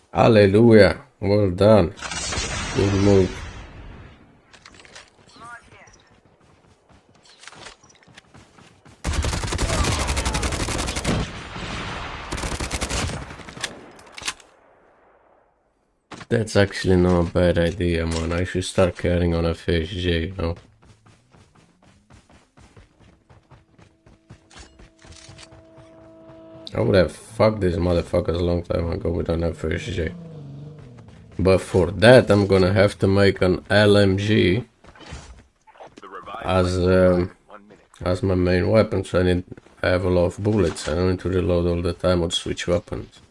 Hallelujah. Well done. Good move. That's actually not a bad idea, man. I should start carrying on a FSJ, you know? I would have fucked these motherfuckers a long time ago with an FSJ. But for that, I'm gonna have to make an LMG as my main weapon, so I have a lot of bullets. I don't need to reload all the time or switch weapons.